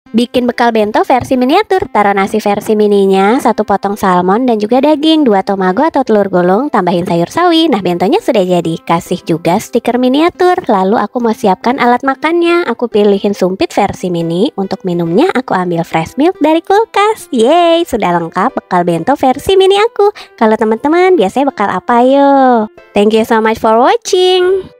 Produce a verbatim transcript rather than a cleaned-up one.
Bikin bekal bento versi miniatur, taruh nasi versi mininya, satu potong salmon dan juga daging, dua tomago atau telur gulung, tambahin sayur sawi. Nah, bentonya sudah jadi. Kasih juga stiker miniatur. Lalu aku mau siapkan alat makannya. Aku pilihin sumpit versi mini. Untuk minumnya aku ambil fresh milk dari kulkas. Yeay, sudah lengkap bekal bento versi mini aku. Kalau teman-teman biasanya bekal apa yo? Thank you so much for watching.